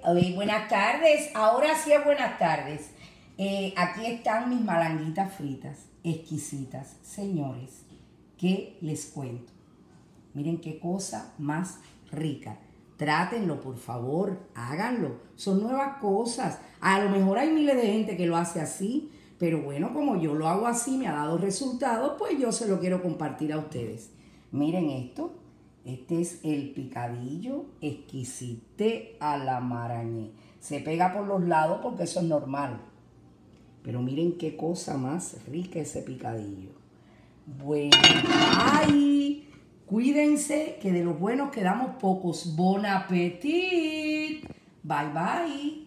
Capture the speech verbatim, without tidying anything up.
eh, buenas tardes. Ahora sí es buenas tardes. Eh, aquí están mis malanguitas fritas, exquisitas. Señores, ¿qué les cuento? Miren qué cosa más rica. Trátenlo, por favor, háganlo. Son nuevas cosas. A lo mejor hay miles de gente que lo hace así, pero bueno, como yo lo hago así, me ha dado resultados, pues yo se lo quiero compartir a ustedes. Miren esto. Este es el picadillo exquisite a la marañé. Se pega por los lados porque eso es normal. Pero miren qué cosa más rica ese picadillo. Bueno, bye. Cuídense que de los buenos quedamos pocos. Bon appetit. Bye, bye.